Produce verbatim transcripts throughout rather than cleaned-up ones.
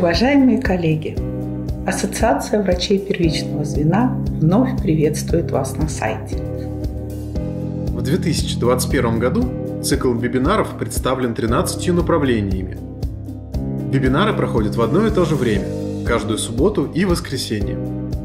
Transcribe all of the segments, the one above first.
Уважаемые коллеги, Ассоциация врачей первичного звена вновь приветствует вас на сайте. В две тысячи двадцать первом году цикл вебинаров представлен тринадцатью направлениями. Вебинары проходят в одно и то же время, каждую субботу и воскресенье.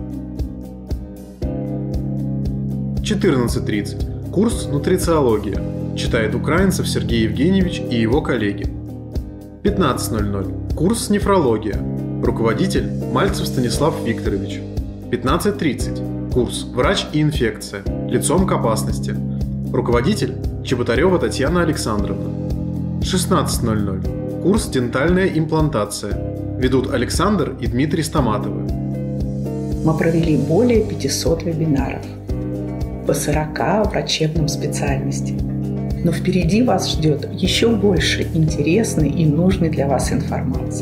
четырнадцать тридцать. Курс «Нутрициология». Читает украинцев Сергей Евгеньевич и его коллеги. пятнадцать ноль ноль. Курс «Нефрология». Руководитель Мальцев Станислав Викторович. пятнадцать тридцать. Курс «Врач и инфекция. Лицом к опасности». Руководитель Чеботарева Татьяна Александровна. шестнадцать ноль ноль. Курс «Дентальная имплантация». Ведут Александр и Дмитрий Стоматовы. Мы провели более пятисот вебинаров по сорока врачебным специальностям. Но впереди вас ждет еще больше интересной и нужной для вас информации.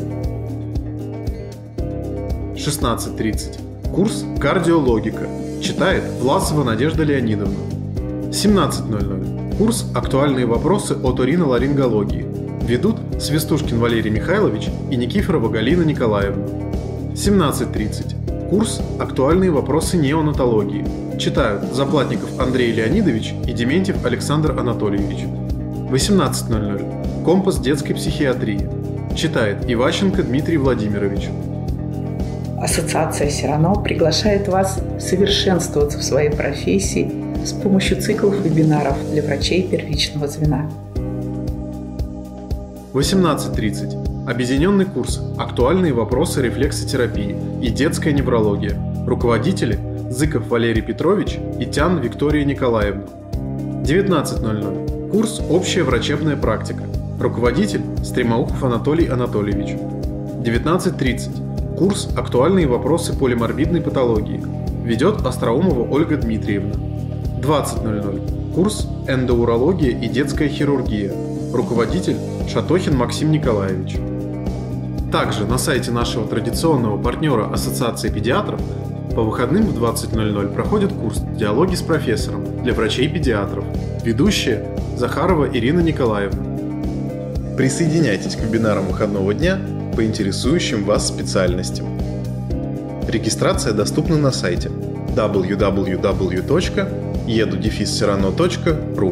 шестнадцать тридцать. Курс «Кардиологика». Читает Власова Надежда Леонидовна. семнадцать ноль ноль. Курс «Актуальные вопросы оториноларингологии». Ведут Свистушкин Валерий Михайлович и Никифорова Галина Николаевна. семнадцать тридцать. Курс «Актуальные вопросы неонатологии». Читают Заплатников Андрей Леонидович и Дементьев Александр Анатольевич. восемнадцать ноль ноль. Компас детской психиатрии. Читает Иващенко Дмитрий Владимирович. Ассоциация Сирано приглашает вас совершенствоваться в своей профессии с помощью циклов вебинаров для врачей первичного звена. восемнадцать тридцать. Объединенный курс «Актуальные вопросы рефлексотерапии и детская неврология». Руководители Зыков Валерий Петрович и Тян Виктория Николаевна. девятнадцать ноль ноль. Курс «Общая врачебная практика». Руководитель Стремоухов Анатолий Анатольевич. девятнадцать тридцать. Курс «Актуальные вопросы полиморбидной патологии». Ведет Остроумова Ольга Дмитриевна. двадцать ноль ноль. Курс «Эндоурология и детская хирургия». Руководитель Шатохин Максим Николаевич. Также на сайте нашего традиционного партнера Ассоциации педиатров по выходным в двадцать ноль ноль проходит курс «Диалоги с профессором» для врачей-педиатров. Ведущая Захарова Ирина Николаевна. Присоединяйтесь к вебинарам выходного дня по интересующим вас специальностям. Регистрация доступна на сайте дабл ю дабл ю дабл ю точка еду дефис сирано точка ру.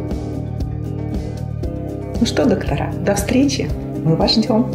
Ну что, доктора, до встречи. Мы вас ждем.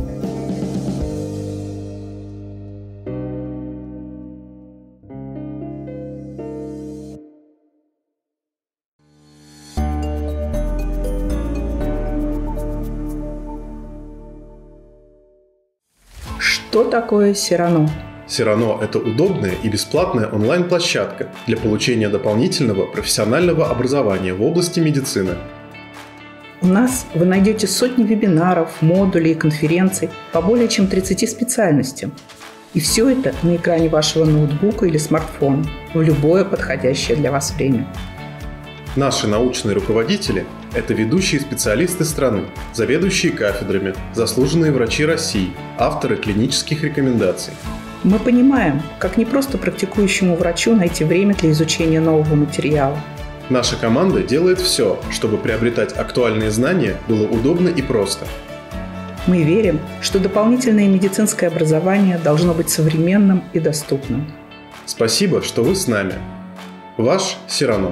Что такое Сирано? Сирано – это удобная и бесплатная онлайн-площадка для получения дополнительного профессионального образования в области медицины. У нас вы найдете сотни вебинаров, модулей и конференций по более чем тридцати специальностям. И все это на экране вашего ноутбука или смартфона в любое подходящее для вас время. Наши научные руководители – это ведущие специалисты страны, заведующие кафедрами, заслуженные врачи России, авторы клинических рекомендаций. Мы понимаем, как не просто практикующему врачу найти время для изучения нового материала. Наша команда делает все, чтобы приобретать актуальные знания было удобно и просто. Мы верим, что дополнительное медицинское образование должно быть современным и доступным. Спасибо, что вы с нами. Ваш Сирано.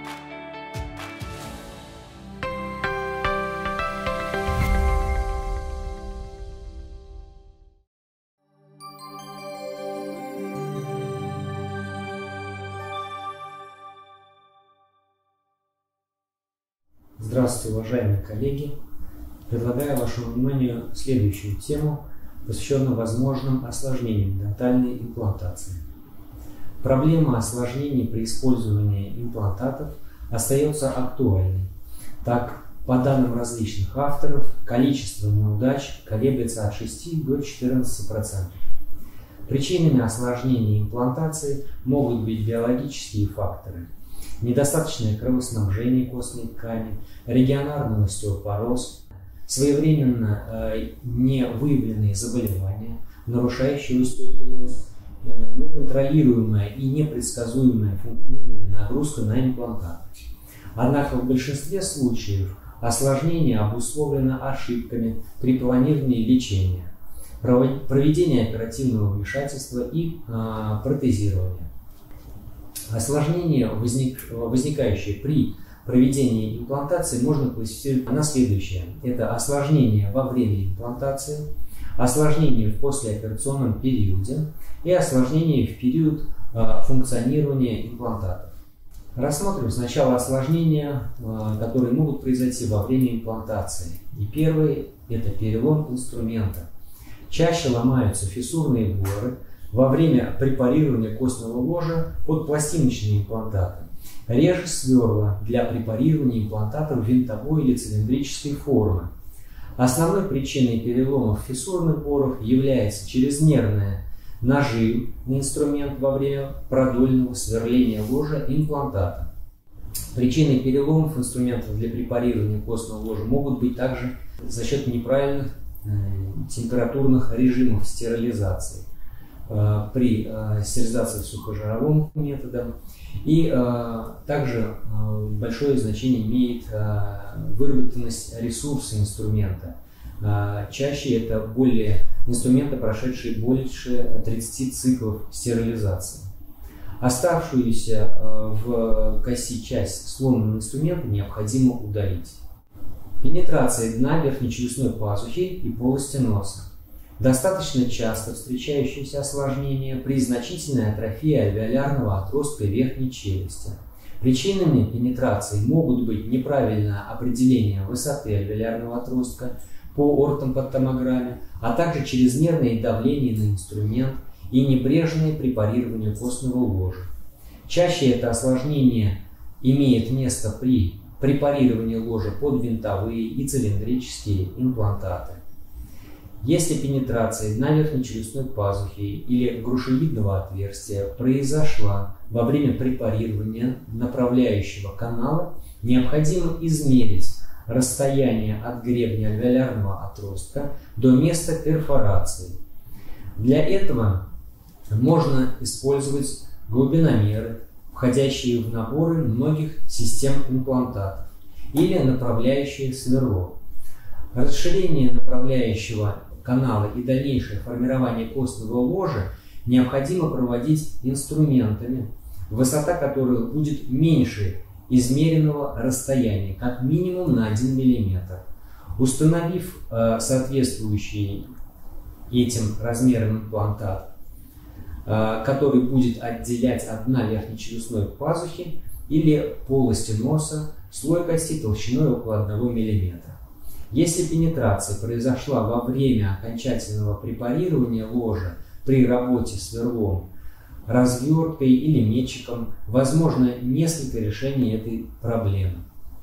Здравствуйте, уважаемые коллеги! Предлагаю вашему вниманию следующую тему, посвященную возможным осложнениям дентальной имплантации. Проблема осложнений при использовании имплантатов остается актуальной. Так, по данным различных авторов, количество неудач колеблется от шести до четырнадцати процентов. Причинами осложнений имплантации могут быть биологические факторы: недостаточное кровоснабжение костной ткани, регионарный остеопороз, своевременно э, не выявленные заболевания, нарушающие остеопороз, э, неконтролируемая и непредсказуемая функциональная нагрузка на имплантат. Однако в большинстве случаев осложнение обусловлено ошибками при планировании лечения. проведение оперативного вмешательства и а, протезирования. Осложнения, возник, возникающие при проведении имплантации, можно классифицировать на следующее. Это осложнения во время имплантации, осложнения в послеоперационном периоде и осложнения в период а, функционирования имплантатов. Рассмотрим сначала осложнения, а, которые могут произойти во время имплантации. И первый – это перелом инструмента. Чаще ломаются фиссурные горы во время препарирования костного ложа под пластиночные имплантаты. Реже сверла для препарирования имплантатов винтовой или цилиндрической формы. Основной причиной переломов фиссурных боров является чрезмерная нажим на инструмент во время продольного сверления ложа имплантата. Причиной переломов инструментов для препарирования костного ложа могут быть также за счет неправильных э, температурных режимов стерилизации э, при э, стерилизации сухожаровым методом. И э, также э, большое значение имеет э, выработанность ресурса инструмента. Э, чаще это более инструменты, прошедшие больше тридцати циклов стерилизации. Оставшуюся э, в коси часть сломанного инструмента необходимо удалить. Пенетрация дна верхнечелюстной пазухи и полости носа. Достаточно часто встречающееся осложнение при значительной атрофии альвеолярного отростка верхней челюсти. Причинами пенетрации могут быть неправильное определение высоты альвеолярного отростка по ортоподтомограмме, а также чрезмерное давление на инструмент и небрежное препарирование костного ложа. Чаще это осложнение имеет место при препарировании ложа под винтовые и цилиндрические имплантаты. Если пенетрация дна верхнечелюстной пазухи или грушевидного отверстия произошла во время препарирования направляющего канала, необходимо измерить расстояние от гребня альвеолярного отростка до места перфорации. Для этого можно использовать глубиномеры, входящие в наборы многих систем имплантатов, или направляющее сверло. Расширение направляющего канала и дальнейшее формирование костного ложа необходимо проводить инструментами, высота которых будет меньше измеренного расстояния, как минимум на один миллиметр. Установив э, соответствующий этим размерам имплантат, э, который будет отделять от дна верхнечелюстной пазухи или полости носа слой кости толщиной около одного миллиметра. Если пенетрация произошла во время окончательного препарирования ложа при работе сверлом, разверткой или метчиком, возможно несколько решений этой проблемы.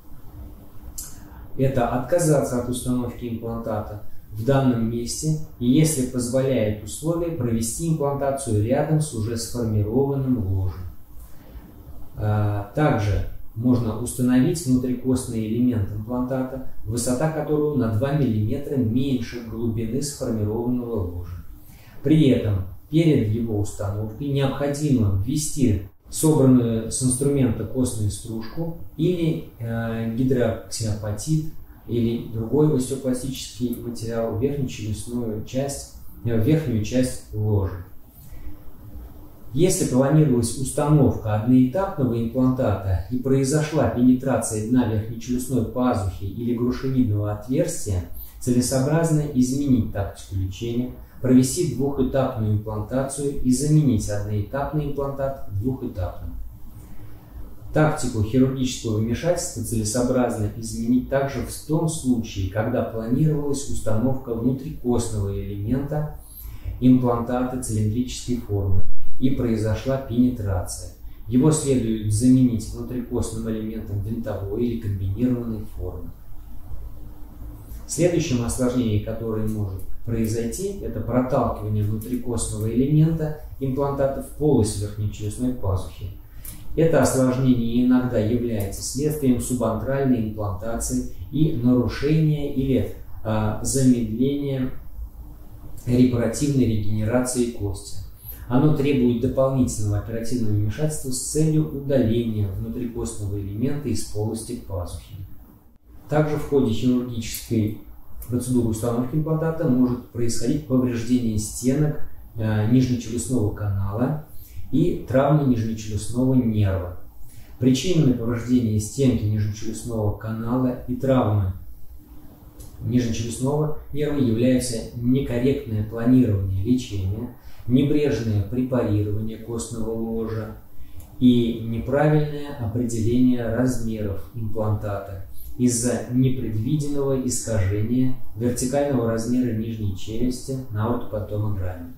Это отказаться от установки имплантата в данном месте и, если позволяет условия, провести имплантацию рядом с уже сформированным ложем. Также можно установить внутрикостный элемент имплантата, высота которого на два миллиметра меньше глубины сформированного ложа. При этом перед его установкой необходимо ввести собранную с инструмента костную стружку или э, гидроксиапатит или другой остеопластический материал в верхнечелюстную часть, э, в верхнюю часть ложа. Если планировалась установка одноэтапного имплантата и произошла пенетрация дна верхнечелюстной пазухи или грушевидного отверстия, целесообразно изменить тактику лечения, провести двухэтапную имплантацию и заменить одноэтапный имплантат двухэтапным. Тактику хирургического вмешательства целесообразно изменить также в том случае, когда планировалась установка внутрикостного элемента имплантата цилиндрической формы и произошла пенетрация. Его следует заменить внутрикостным элементом винтовой или комбинированной формы. Следующим осложнением, которое может произойти, это проталкивание внутрикостного элемента имплантата в полость верхнечелюстной пазухи. Это осложнение иногда является следствием субантральной имплантации и нарушения или а, замедления репаративной регенерации кости. Оно требует дополнительного оперативного вмешательства с целью удаления внутрикостного элемента из полости пазухи. Также в ходе хирургической процедуры установки имплантата может происходить повреждение стенок э, нижнечелюстного канала и травма нижнечелюстного нерва. Причинами повреждения стенки нижнечелюстного канала и травмы нижнечелюстного нерва являются некорректное планирование лечения, небрежное препарирование костного ложа и неправильное определение размеров имплантата из-за непредвиденного искажения вертикального размера нижней челюсти на ортопатомограмме.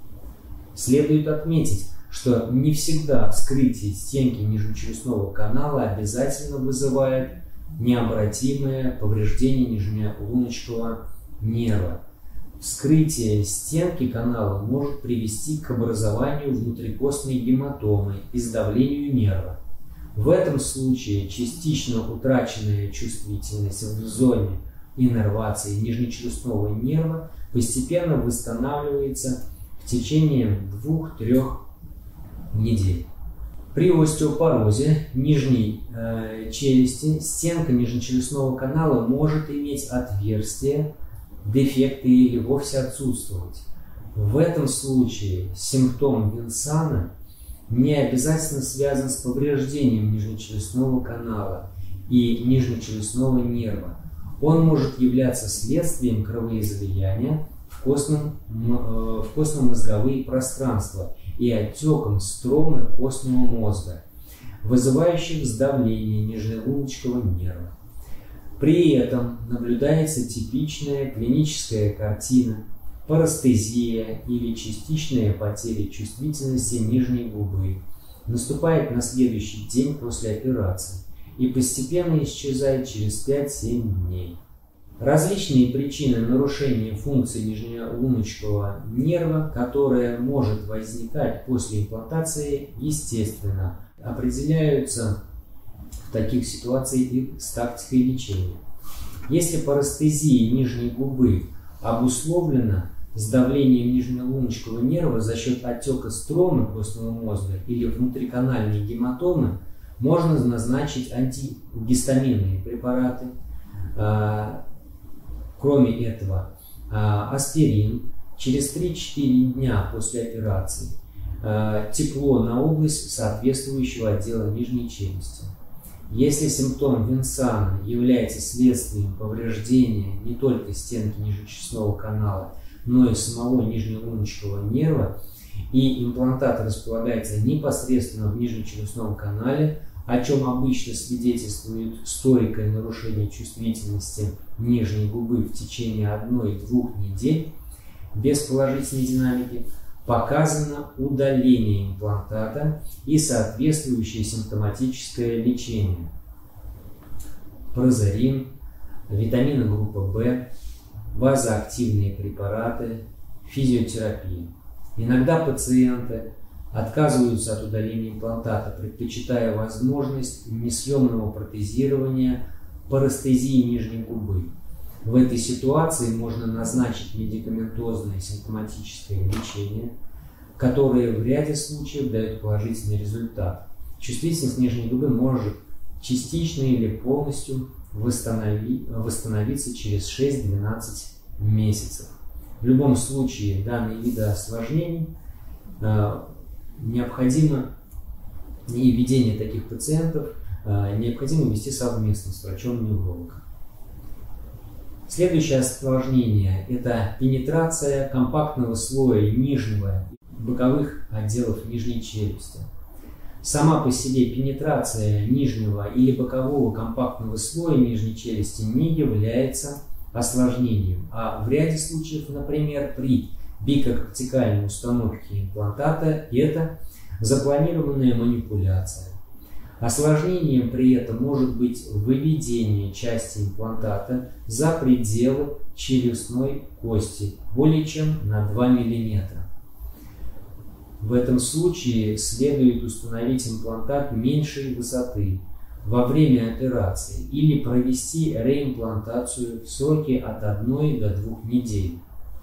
Следует отметить, что не всегда вскрытие стенки нижнечелюстного канала обязательно вызывает необратимое повреждение нижнелуночкового нерва. Вскрытие стенки канала может привести к образованию внутрикостной гематомы и сдавлению нерва. В этом случае частично утраченная чувствительность в зоне иннервации нижнечелюстного нерва постепенно восстанавливается в течение двух-трех недель. При остеопорозе нижней э, челюсти стенка нижнечелюстного канала может иметь отверстие, дефекты или вовсе отсутствовать. В этом случае симптом Винсана не обязательно связан с повреждением нижнечелюстного канала и нижнечелюстного нерва. Он может являться следствием кровоизлияния в костном, э, в костно-мозговые пространства и отеком стромы костного мозга, вызывающих сдавление нижнелуночкового нерва. При этом наблюдается типичная клиническая картина парестезия или частичная потеря чувствительности нижней губы, наступает на следующий день после операции и постепенно исчезает через пять-семь дней. Различные причины нарушения функции нижнелуночкового нерва, которая может возникать после имплантации, естественно, определяются в таких ситуациях и с тактикой лечения. Если парестезия нижней губы обусловлена сдавлением нижнелуночкового нерва за счет отека стромы костного мозга или внутриканальной гематомы, можно назначить антигистаминные препараты. Кроме этого, аспирин через три-четыре дня после операции, тепло на область соответствующего отдела нижней челюсти. Если симптом Винсана является следствием повреждения не только стенки нижнечелюстного канала, но и самого нижнелуночкового нерва, и имплантат располагается непосредственно в нижнечелюстном канале, о чем обычно свидетельствует стойкое нарушение чувствительности нижней губы в течение одной-двух недель без положительной динамики, показано удаление имплантата и соответствующее симптоматическое лечение. Прозерин, витамины группы В, вазоактивные препараты, физиотерапия. Иногда пациенты отказываются от удаления имплантата, предпочитая возможность несъемного протезирования парестезии нижней губы. В этой ситуации можно назначить медикаментозное симптоматическое лечение, которое в ряде случаев дает положительный результат. Чувствительность нижней губы может частично или полностью восстанови, восстановиться через шесть-двенадцать месяцев. В любом случае данные виды осложнений э, необходимо и ведение таких пациентов э, необходимо вести совместно с врачом-неврологом. Следующее осложнение – это пенетрация компактного слоя нижнего и боковых отделов нижней челюсти. Сама по себе пенетрация нижнего или бокового компактного слоя нижней челюсти не является осложнением, а в ряде случаев, например, при бикокортикальной установке имплантата, это запланированная манипуляция. Осложнением при этом может быть выведение части имплантата за пределы челюстной кости более чем на два миллиметра. В этом случае следует установить имплантат меньшей высоты во время операции или провести реимплантацию в сроке от одной до двух недель.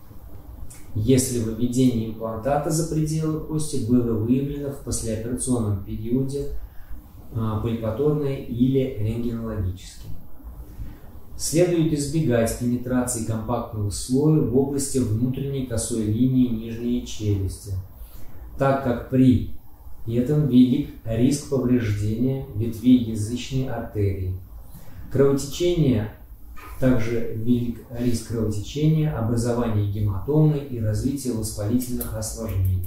Если выведение имплантата за пределы кости было выявлено в послеоперационном периоде, пальпаторно или рентгенологически. Следует избегать пенетрации компактного слоя в области внутренней косой линии нижней челюсти, так как при этом велик риск повреждения ветвей язычной артерии. Кровотечение, также велик риск кровотечения, образования гематомы и развития воспалительных осложнений.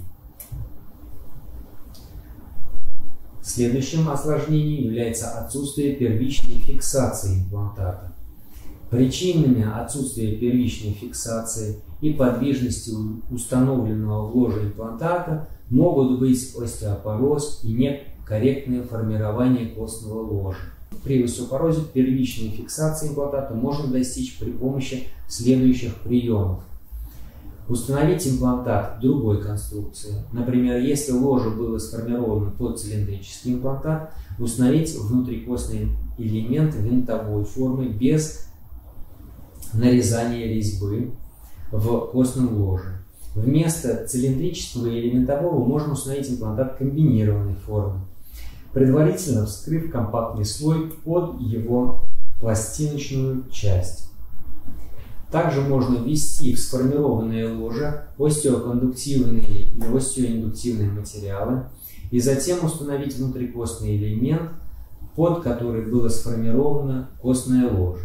Следующим осложнением является отсутствие первичной фиксации имплантата. Причинами отсутствия первичной фиксации и подвижности установленного в ложе имплантата могут быть остеопороз и некорректное формирование костного ложа. При остеопорозе первичной фиксации имплантата можно достичь при помощи следующих приемов. Установить имплантат другой конструкции. Например, если ложе было сформировано под цилиндрический имплантат, установить внутрикостный элемент винтовой формы без нарезания резьбы в костном ложе. Вместо цилиндрического или винтового можно установить имплантат комбинированной формы, предварительно вскрыв компактный слой под его пластиночную часть. Также можно ввести в сформированное ложе остеокондуктивные и остеоиндуктивные материалы и затем установить внутрикостный элемент, под который было сформировано костное ложе.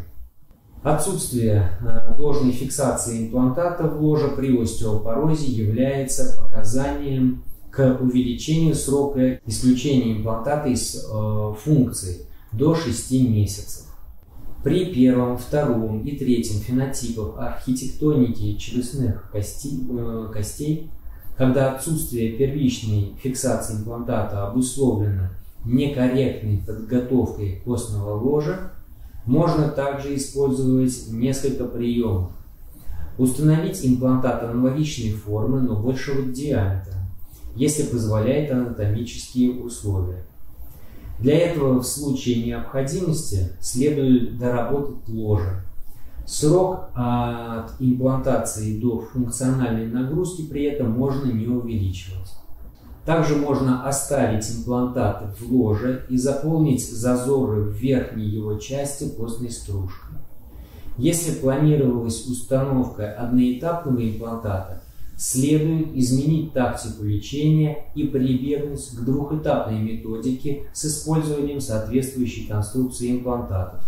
Отсутствие должной фиксации имплантата в ложе при остеопорозе является показанием к увеличению срока исключения имплантата из э, функции до шести месяцев. При первом, втором и третьем фенотипах архитектоники челюстных костей, э, костей, когда отсутствие первичной фиксации имплантата обусловлено некорректной подготовкой костного ложа, можно также использовать несколько приемов. Установить имплантат аналогичной формы, но большего диаметра, если позволяет анатомические условия. Для этого в случае необходимости следует доработать ложе. Срок от имплантации до функциональной нагрузки при этом можно не увеличивать. Также можно оставить имплантат в ложе и заполнить зазоры в верхней его части костной стружкой. Если планировалась установка одноэтапного имплантата, следует изменить тактику лечения и прибегнуть к двухэтапной методике с использованием соответствующей конструкции имплантатов.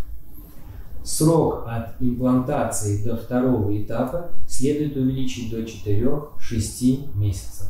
Срок от имплантации до второго этапа следует увеличить до четырёх-шести месяцев.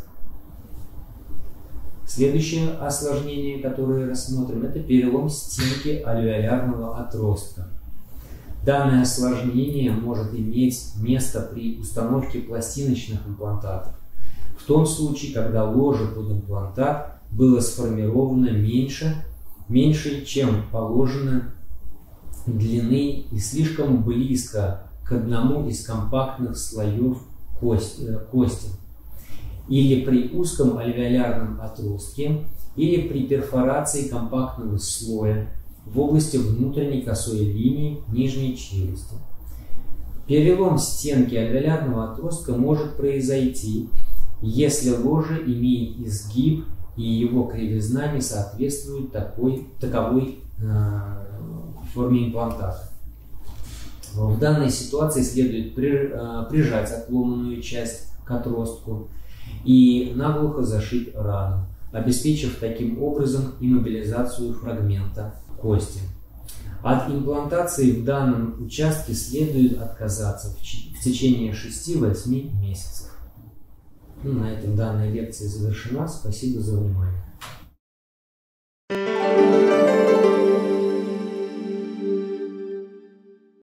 Следующее осложнение, которое рассмотрим, это перелом стенки альвеолярного отростка. Данное осложнение может иметь место при установке пластиночных имплантатов, в том случае, когда ложе под имплантат было сформировано меньше, меньше, чем положено длины и слишком близко к одному из компактных слоев кости, кости, или при узком альвеолярном отростке, или при перфорации компактного слоя в области внутренней косой линии нижней челюсти. Перелом стенки альвеолярного отростка может произойти, если ложе имеет изгиб и его кривизна не соответствует такой, таковой э, форме имплантата. В данной ситуации следует при, э, прижать отломанную часть к отростку и наглухо зашить рану, обеспечив таким образом иммобилизацию фрагмента кости. От имплантации в данном участке следует отказаться в, в течение шести-восьми месяцев. Ну, на этом данная лекция завершена. Спасибо за внимание.